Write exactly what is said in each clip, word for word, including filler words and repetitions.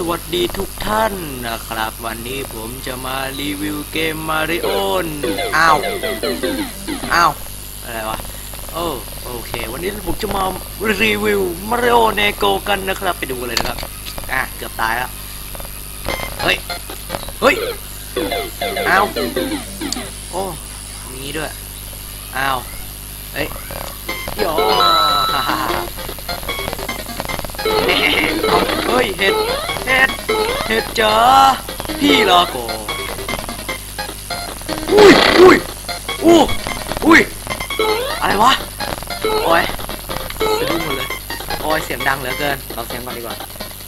วัสดีทุกท่านนะครับวันนี้ผมจะมารีวิวเกมมาริโออ้าวอ้าวอะไรวะโอ้โอเควันนี้ผมจะมารีวิวมาริโอเนโกกันนะครับไปดูเลยนะครับอ่ะเกือบตายแล้วเฮ้ยเฮ้ยอ้าวโอ้มีด้วยอ้าวเฮ้ยโย่ฮ่าฮ่าเฮ้ยเห็ดเห็ดเห็ดจ๋าพี่ลาโกอุ้ยอุ้ยอู้อุ้ยอะไรวะโอ้ยสะดุ้งหมดเลยโอ้ยเสียงดังเหลือเกินเราเสียงก่อนดีกว่า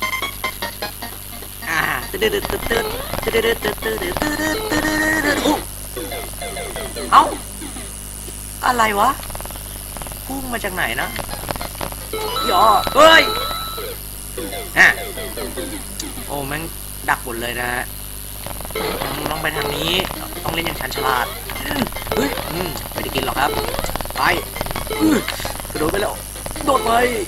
อ่าตึ๊ดตึ๊ดตึ๊ดตึ๊ดตึ๊ดตึ๊ดตึ๊ดตึ๊ดตึ๊ดตึ๊ดตึ๊ดตึ๊ดอู้เอ้าอะไรวะพุ่งมาจากไหนนะย่อเฮ้ยฮะโอ้แม่งดักหมดเลยนะฮะต้องไปทางนี้ต้องเล่นอย่างชันฉลาดเฮ้ยไม่ได้กินหรอกครับไปกระโดดไปแล้วโดดไป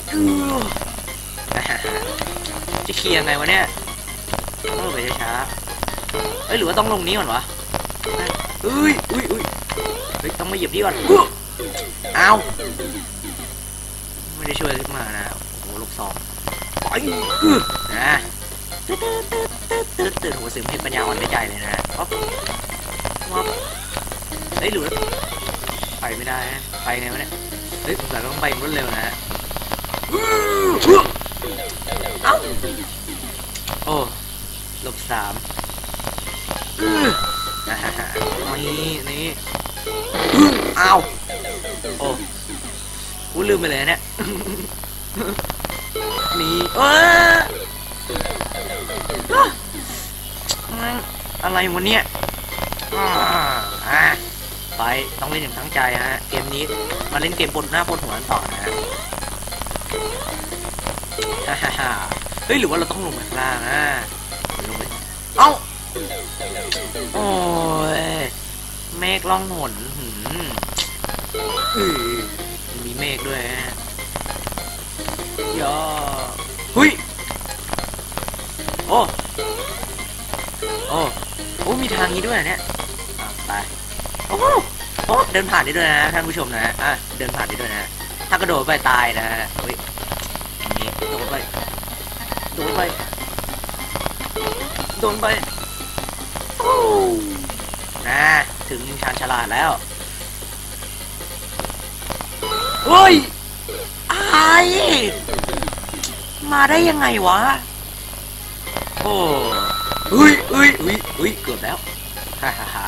จะเคลียร์ไงวะเนี่ยต้องไปช้าๆเฮ้ยหรือว่าต้องลงนี้ก่อนวะเฮ้ยอุ้ยอุ้ยเฮ้ยต้องมาเหยียบนี่ก่อนอ้าวไม่ได้ช่วยขึ้นมานะโอ้โหลูกซองไปนะตื่นตื่นตื่นหัวเสียงเพลงปัญญาอ่อนได้ใจเลยนะป๊อปป๊อปเฮ้ยหรือไปไม่ได้ไปไงวะเนี่ยเฮ้ยผมแต่ต้องไปรวดเร็วนะเอ้าโอ้ลบสามนี่นี่อ้าวโอ้กูลืมไปเลยเนี่ยนี่เอออะไรวะเนี่ยอ่าไปต้องเล่นอย่างตั้งใจฮะเกมนี้มาเล่นเกมปนหน้าปนหัวต่อนะฮะฮ่าเฮ้ยหรือว่าเราต้องลงมาข้างล่างอ่ะลงไปเอ้าโอ้ยเมฆล่องหนมีเมฆด้วยฮะย่อเฮ้ยโอ้โอ้โอ้มีทางนี้ด้วยเนี่ยไปโอ้โอ้เดินผ่านได้ด้วยนะท่านผู้ชมนะอ่ะเดินผ่านได้ด้วยนะถ้ากระโดดไปตายนะเฮ้ยนี่โดดไปโดดไปโดดไปโอ้นะถึงชาญฉลาดแล้วเฮ้ยไอมาได้ยังไงวะโอ้เฮ้ยเฮ้ยเฮ้ยเฮ้ยเกือบแล้วฮ่าฮ่าฮ่า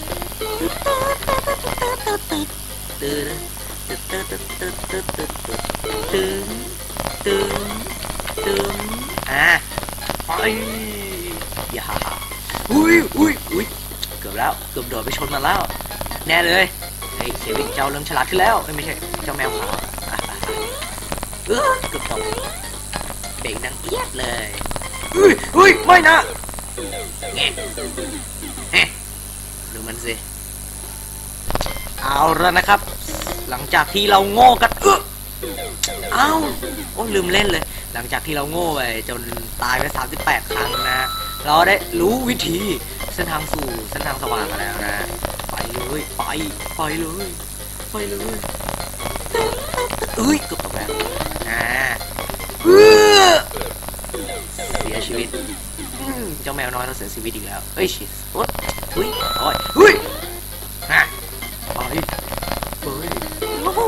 ตื่นตื่นตื่นตื่นตื่นตื่นตื่นตื่นตื่นอ่ะไปอย่าฮ่าฮ่าอุ้ยอุ้ยอุ้ยเกือบแล้วเกือบโดดไปชนมาแล้วแน่เลยไอ้เควินเจ้าเริ่มฉลาดขึ้นแล้วไม่ใช่เจ้าแมวขาวเออเกือบตกเบ่งดังเอียดเลยอุ้ยอุ้ยไม่นะแงะเฮ้ดูมันสิเอาแล้วนะครับหลังจากที่เราโง่กันเออเอ้าโอ้ลืมเล่นเลยหลังจากที่เราโง่ไปจนตายไปสามสิบแปดครั้งนะเราได้รู้วิธีเส้นทางสู่เส้นทางสว่างมาแล้วนะไปเลยไปไปเลยไปเลยเอ้ยเกือบตกแล้วอ่าเออเสียชีวิตเจ้าแมวน้อยเราเสียชีวิตอีกแล้วเฮ้ยชิสโอ๊ยเฮ้ยโอ้ยเฮ้ยฮะไปเฮ้ยโอ้โห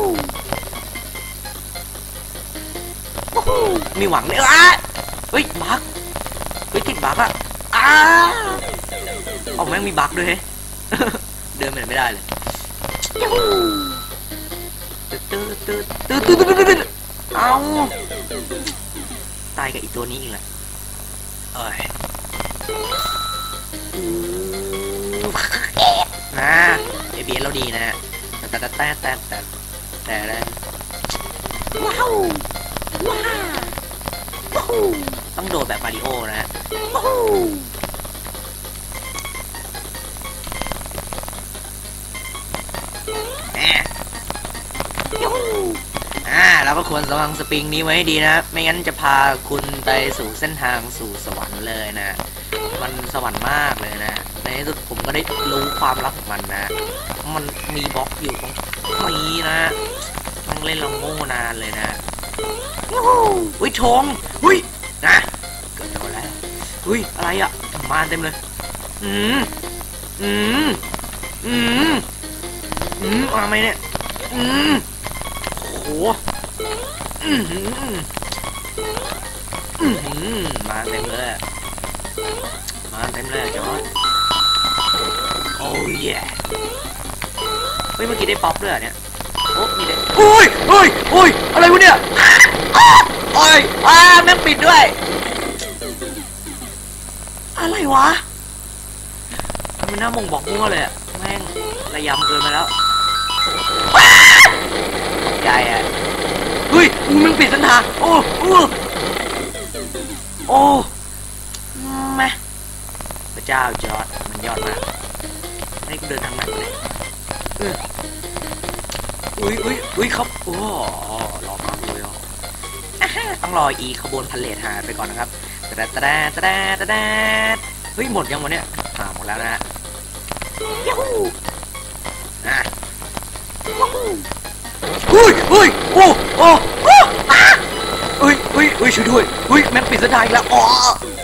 โอ้โหมีหวังเลยอ่ะเฮ้ยบั๊กเฮ้ยติดบั๊กอ่ะอ้าออกแม่งมีบั๊กด้วยเดินไปไหนไม่ได้เลยตื้อตื้อตื้อตื้อตื้อตื้อเอาตายกับอีตัวนี้อีกแล้วเอ้ยนะเอบีเอสเราดีนะแต่แต่แต่แต่แต่แต่แต่ว้าวว้าวต้องโดดแบบมาริโอนะว้าวแหมอ่าเราก็ควรระวังสปริงนี้ไว้ให้ดีนะไม่งั้นจะพาคุณไปสู่เส้นทางสู่สวรรค์เลยนะมันสวรรค์มากเลยนะในที่สุดผมก็ได้รู้ความลับของมันนะมันมีบล็อกอยู่ตรงนี้นะต้องเล่นลองโง่นานเลยนะอุ้ยชงอุ้ยนะเกิดโดนแล้วอุ้ยอะไรอ่ะมาเต็มเลยอืมอืมอืมอืมมาไหมเนี่ยอืมโอ้โหอืมอืมมาเต็มเลยมาเต็มเลยจอร์จโอ้ยเฮ้ยเมื่อกี้ได้ป๊อปด้วยเนี่ยโอ้มีเด็กโอ้ยโอ้ยโอ้ยอะไรวะเนี่ยโอ้ยอ่าแม่งปิดด้วยอะไรวะมันน่ามงบอกมั่วเลยอะแม่งระยำเกินไปแล้วใหญ่อะเฮ้ยมึงปิดเส้นทางโอ้โอ้โอ้แม่พระเจ้าจอร์จมันยอดมากให้กูเดินทางไหนเลยอุ้ยอุ้ยอุ้ยครับโอ้รอมากเลยอ่ะต้องรออีขบวนพาเลทหายไปก่อนนะครับตะดาตะดาตะดาตะดาเฮ้ยหมดยังวะเนี่ยอ่าหมดแล้วนะยูฮูอ่ะอุ้ยอุ้ยโอ้โอ้โอ้อุ้ยอุ้ยอุ้ยช่วยด้วยอุ้ยแม่งปิดเส้นทางอีกแล้วอ๋อ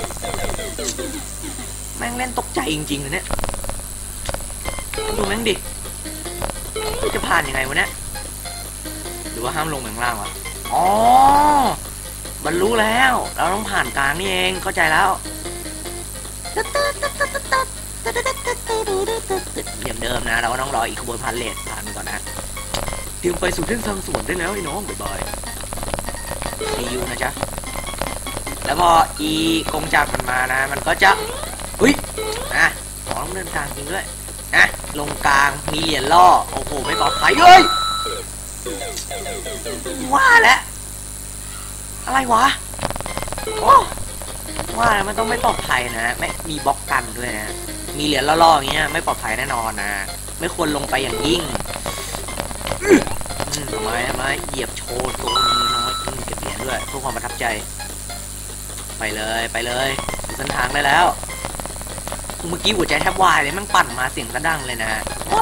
แม่งเล่นตกใจจริงๆเลยเนี่ยดูแม่งดิจะผ่านยังไงวะเนี่ยหรือว่าห้ามลงไปข้างล่างวะอ๋อบรรลุแล้วเราต้องผ่านกลางนี่เองเข้าใจแล้วอย่างเดิมนะเราก็ต้องรออีกขบวนพาเลทผ่านไปก่อนนะเตรียมไปสู่เส้นทางสวรรค์ได้แล้วไอ้น้องบ๊ายบายซียูนะจ๊ะแล้วพออีกงจักรมันมานะมันก็จะเฮ้ยนะขอต้องเดินกลางจริงด้วยนะลงกลางมีเหรียญล่อโอ้โหไม่ปลอดภัยเลยว่าแล้วอะไรวะโอ้ว่ามันต้องไม่ปลอดภัยนะไม่มีบล็อกกันด้วยนะมีเหรียญล่อๆอย่างเงี้ยไม่ปลอดภัยแน่นอนนะไม่ควรลงไปอย่างยิ่งทำไมทำไมเหยียบโชว์ตรงนี้ทำไมเก็บเหรียญด้วยเพื่อความประทับใจไปเลยไปเลยเส้นทางได้แล้วเมื่อกี้หัวใจแทบวายเลยมันปั่นมาเสียงกระดังเลยนะวับ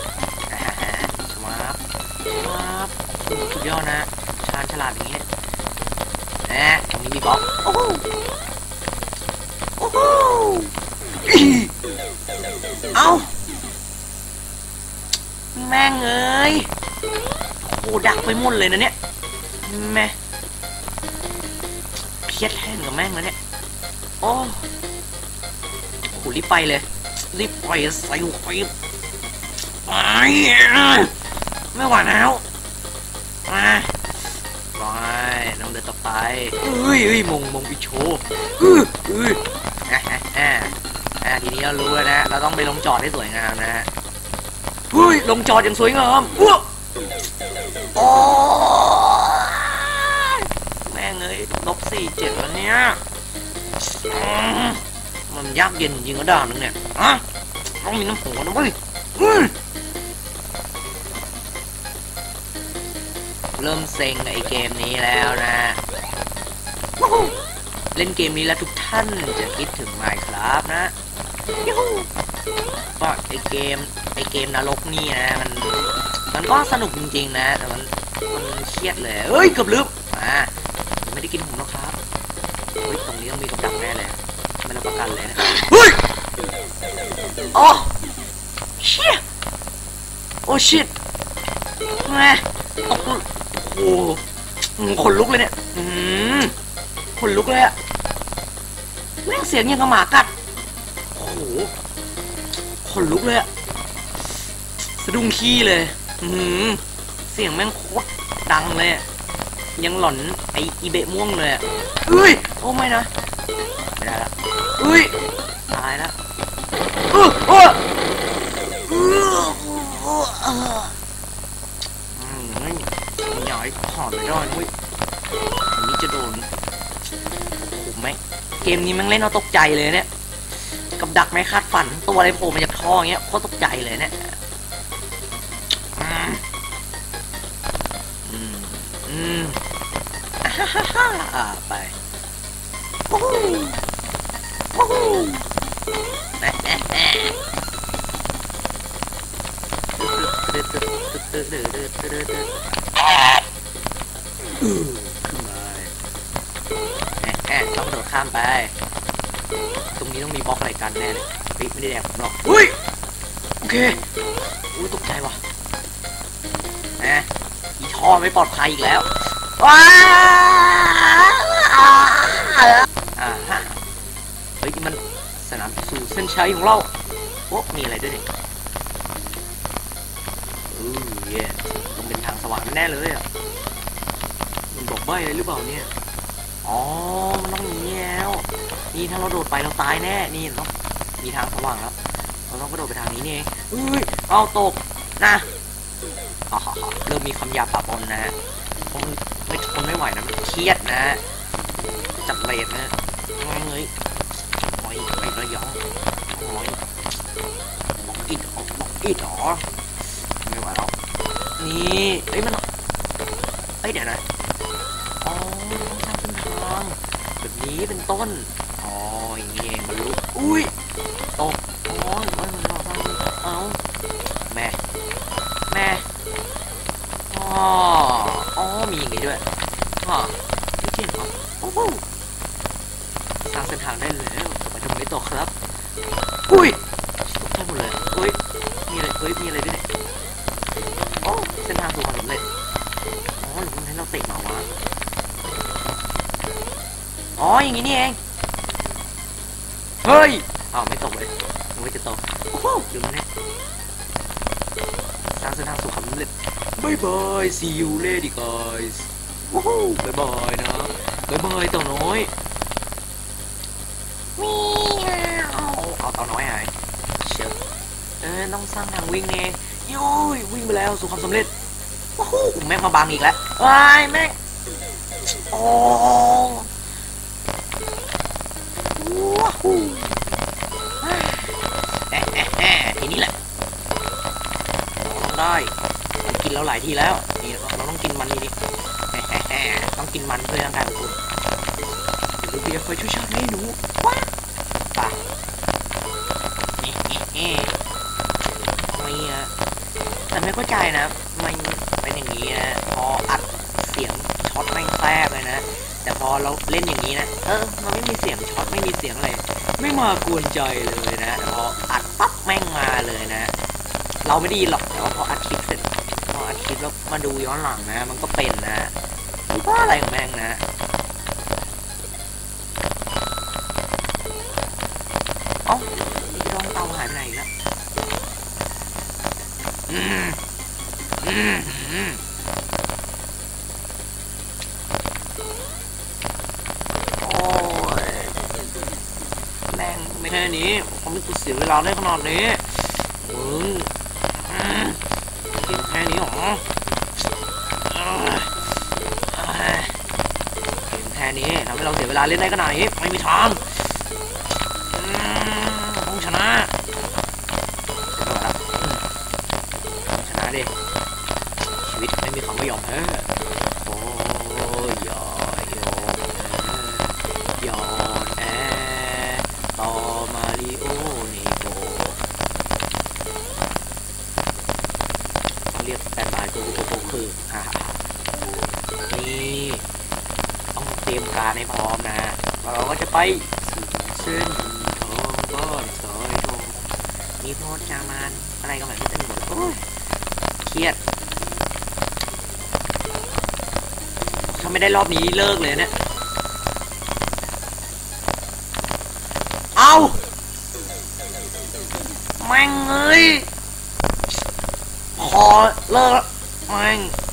วับวับสุดยอดนะชาญฉลาดอย่างนี้นะตรงนี้มีบล็อกโอ้โหโอ้โหเอาแม่งเอ้ยโอ้ดักไปหมดเลยนะเนี่ยแม่เครียดแทนกับแม่งแล้วเนี่ยโอ้โหรีบไปเลยรีบไปใส่ไปไปไม่ไหวแล้วมาไปน้องเดินต่อไปเฮ้ยเฮ้ยมงมงวิโชเฮ้ยเฮ้ยอ่าอ่าอ่าทีนี้เรารู้แล้วนะเราต้องไปลงจอดให้สวยงามนะฮะเฮ้ยลงจอดอย่างสวยงามว้าโอ้แม่งเอ้ยลบสี่เจ็ดแล้วเนี่ยมันยากเย็นจริงก็ด่านึงเนี่ยอะต้องมีน้ำหัวนะเว้ยเริ่มเซ็งไอเกมนี้แล้วนะเล่นเกมนี้แล้วทุกท่านจะคิดถึง Minecraft นะก็ไอเกมไอเกมนรกนี่นะมันมันก็สนุกจริงๆนะแต่มันมันเครียดเลยเฮ้ยเกือบลืมอ่าไม่ได้กินผมแล้วครับเฮ้ยตรงนี้ต้องมีกับดักแน่เลยไม่รับประกันเลยนะเฮ้ยโอ้เชี่ยโอ้ชิตแม่โอ้โหขนลุกเลยเนี่ยอืมขนลุกเลยอะแม่งเสียงยังกระหมากัดโอ้โหขนลุกเลยอะสะดุ้งขี้เลยอืมเสียงแม่งโคตรดังเลยยังหลอนไออีเบะม่วงเลยอะเฮ้ยโอ้ไม่นะไม่ได้ละเฮ้ยตายแล้วเออเออเออเออหน่อยถอดไม่ได้เว้ยอันนี้จะโดนผมไหมเกมนี้มันเล่นเอาตกใจเลยเนี่ยกับดักไม่คาดฝันตัวอะไรโผล่มาจากท่ออย่างเงี้ยโคตรตกใจเลยเนี่ยอืมอืมฮ่าฮ่าฮ่าอ่าไปโอ้โหโอ้โหแอะแอะแอะขึ้นมาแอะแอะต้องโดดข้ามไปตรงนี้ต้องมีบล็อกอะไรกันแน่เลยไม่ได้แดกผมหรอกอุ้ยโอเคอุ้ยตกใจว่ะแหมอีท่อไม่ปลอดภัยอีกแล้วว้าอ่าฮะเฮ้ยนี่มันสนามสู่เส้นชัยของเราโอ้มีอะไรด้วยเนี่ยอือเย่ต้องเป็นทางสว่างแน่เลยอ่ะมันบอกใบ้อะไรหรือเปล่าเนี่ยอ๋อมันต้องอย่างนี้แล้วนี่ถ้าเราโดดไปเราตายแน่นี่เนาะมีทางสว่างแล้วเราต้องกระโดดไปทางนี้นี่เองอุ้ยเอาตกนะอ๋อเริ่มมีคำหยาบปะปนนะฮะผมไม่ทนไม่ไหวนะมันเครียดนะจับเลดนะงอยเงยงอยไอ้ระยองงอยบอกอิดบอกอิดหรอไม่ไหวแล้วนี่เอ้ยมันเอ้ยเดี๋ยวนะอ๋อต้องทำเป็นทางแบบนี้เป็นต้นอ๋ออย่างนี้เองมันรู้อุ้ยตกอ๋อหรือว่ามันหลอกเราเอาแม่แม่อ๋ออ๋อมีอย่างนี้ด้วยอ๋อไม่เก่งหรอโอ้โหสร้างเส้นทางได้แล้วจะไปทำอะไรต่อครับอุ้ยตกใจหมดเลยอุ้ยมีอะไรเฮ้ยมีอะไรด้วยเนี่ยโอ้เส้นทางสู่ความสำเร็จอ๋อหรือมันให้เราเตะมาวะอ๋ออย่างนี้นี่เองเฮ้ยอ้าวไม่ตกเลยยังไม่จะตกโอ้โหอยู่นั่นเนี่ยสร้างเส้นทางสู่ความสำเร็จบายบาย see you later guys โอ้โหบายบายนะบายบายเต่าน้อยมีเอาเอาเต่าน้อยหายเชื่อเออต้องสร้างทางวิ่งเองยุ้ยวิ่งไปแล้วสู่ความสำเร็จโอ้โหแม่งมาบังอีกแล้วไอ้แม่งโอ้ว้าวแอะแอะแอะทีนี้แหละได้กินแล้วหลายทีแล้วนี่เราต้องกินมันนี่ต้องกินมันเพื่อร่างกายของคุณเดี๋ยวเบียร์คอยช่วยชาติให้หนูว้าป่ะนี่นี่ไม่อะแต่ไม่เข้าใจนะมันเป็นอย่างนี้นะพออัดเสียงช็อตแม่งแทรกเลยนะแต่พอเราเล่นอย่างนี้นะเออมันไม่มีเสียงช็อตไม่มีเสียงอะไรไม่มากวนใจเลยนะแต่พออัดปั๊บแม่งมาเลยนะเราไม่ดีหรอกแต่ว่าพออัดคลิปเสร็จพออัดคลิปแล้วมาดูย้อนหลังนะมันก็เป็นนะว่าอะไรของแม่งนะเอ้าพี่รองเตาหายไปไหนแล้วอืมอืมอืมโอ้ยแม่งไม่แค่นี้ผมไม่กูเสียเวลาได้ขนาดนี้มึงกินแค่นี้หรอกินแค่นี้ทำให้เราเสียเวลาเล่นได้ขนาดนี้ไม่มีทางต้องชนะชนะดิชีวิตไม่มีคำว่ายอมแพ้โอ้ยยอยอมแพ้ต่อมาริโอนิโกเรียกแฟนบายกูโกโกคือฮ่านี่ต้องเตรียมการให้พร้อมนะเราก็จะไปเส้นทองบ้านสายทองมีโพสจามานอะไรก็แบบนี้ตั้งหมดโอ้ยเครียดถ้าไม่ได้รอบนี้เลิกเลยเนี่ยเอาแม่งเอ้ยพอเลิกแม่ง